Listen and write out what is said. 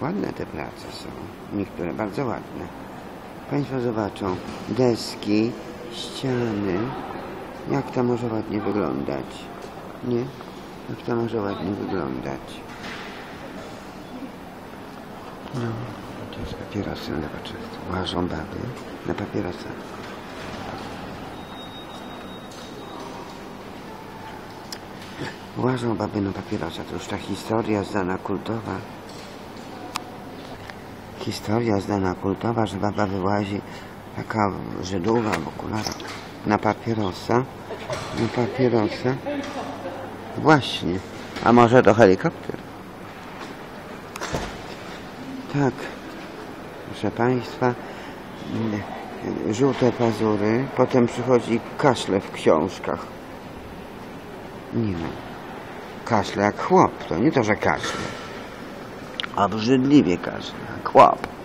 Ładne te prace są. Niektóre bardzo ładne. Państwo zobaczą. Deski, ściany. Jak to może ładnie wyglądać? Nie? Jak to może ładnie wyglądać? No, to jest papierosy nowoczesne. Łażą baby na papierosach. Łażą baby na papierosa. To już ta historia znana, kultowa. Historia znana, kultowa, że baba wyłazi, taka Żydowa w okularach, na papierosa. Na papierosa. Właśnie. A może to helikopter? Tak. Proszę Państwa, żółte pazury, potem przychodzi kaszle w książkach. Nie no. Kaszle jak chłop, to nie to, że kaszle. Obrzydliwie kaszle, jak chłop.